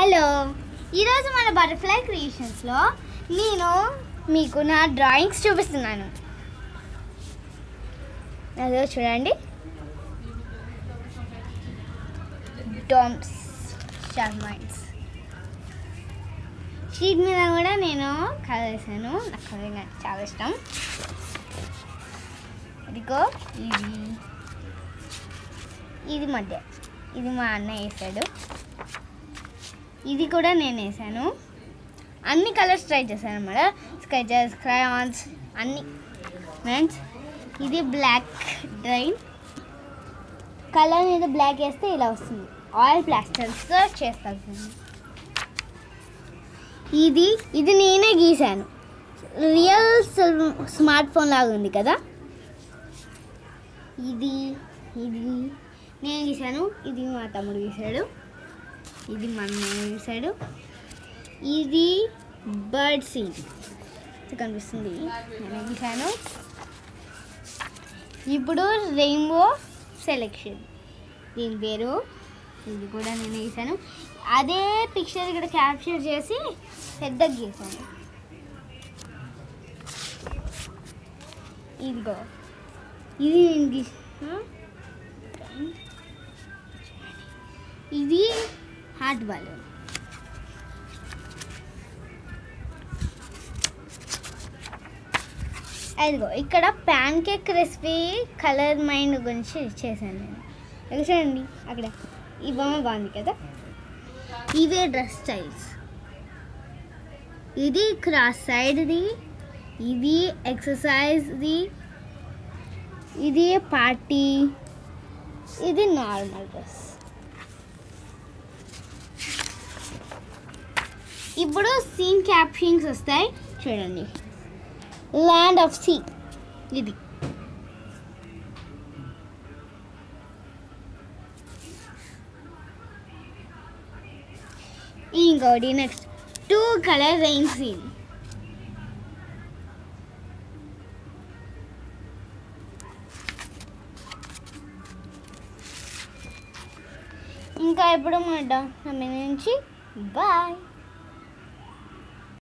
Hello, ఈరోజు మన butterfly క్రియేషన్స్లో నేను మీకు నా డ్రాయింగ్స్ చూపిస్తున్నాను. అదో చూడండి, డామ్స్ షార్మైన్స్ షీట్ మీద కూడా నేను కలర్ వేసాను. నాకు కలర్ చాలా ఇష్టం. ఇదిగో ఇది మధ్య, ఇది మా అన్న వేసాడు. ఇది కూడా నేను వేసాను. అన్ని కలర్స్ ట్రై చేశాను అన్నమాట. స్కెచెస్, క్రయాన్స్ అన్నీ. ఫ్రెండ్స్, ఇది బ్లాక్ డ్రైన్ కలర్ మీద బ్లాక్ వేస్తే ఇలా వస్తుంది. ఆయిల్ ప్లాస్టర్స్తో చేస్తాను. ఇది నేనే గీసాను. రియల్ స్మార్ట్ ఫోన్ లాగా ఉంది కదా. ఇది నేను గీసాను. ఇది మా తమ్ముడు గీసాడు. ఇది మా అన్నయ్య గీసాడు. ఇది బర్డ్ సీన్ కనిపిస్తుంది, నేను గీసాను. ఇప్పుడు రెయిన్బో సెలెక్షన్, దీని పేరు. ఇది కూడా నేను గీసాను. అదే పిక్చర్ ఇక్కడ క్యాప్చర్ చేసి పెద్దగా గీసాను. ఇదిగో ఇది నేను గీసాను. ఇది హార్ట్ బలూన్. అదిగో ఇక్కడ pancake recipe colour mind గురించి చేశాను నేను. చూడండి అక్కడ ఈ బొమ్మ బాగుంది కదా. ఇవే డ్రెస్ స్టైల్స్. ఇది క్రాస్ సైడ్ది, ఇది ఎక్సర్సైజ్ది, ఇది పార్టీ, ఇది నార్మల్ డ్రెస్. ఇప్పుడు సీన్ క్యాప్షన్స్ వస్తాయి చూడండి. ల్యాండ్ ఆఫ్ సీ, ఇది ఇంకోటి నెక్స్ట్ 2 కలర్ రెయిన్ సీన్. ఇంకా ఎప్పుడు మాట నుంచి బాయ్.